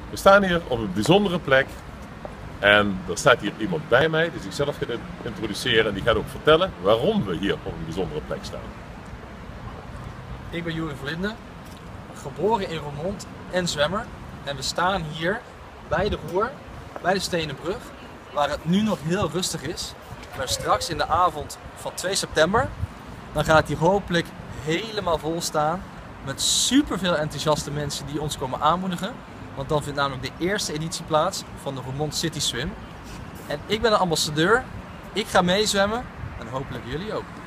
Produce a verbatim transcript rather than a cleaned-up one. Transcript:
We staan hier op een bijzondere plek en er staat hier iemand bij mij die zichzelf gaat introduceren en die gaat ook vertellen waarom we hier op een bijzondere plek staan. Ik ben Joeri Verlinde, geboren in Roermond en zwemmer. En we staan hier bij de Roer, bij de Stenen Brug, waar het nu nog heel rustig is. Maar straks in de avond van twee september, dan gaat hier hopelijk helemaal vol staan met superveel enthousiaste mensen die ons komen aanmoedigen. Want dan vindt namelijk de eerste editie plaats van de Roermond City Swim. En ik ben de ambassadeur, ik ga meezwemmen en hopelijk jullie ook.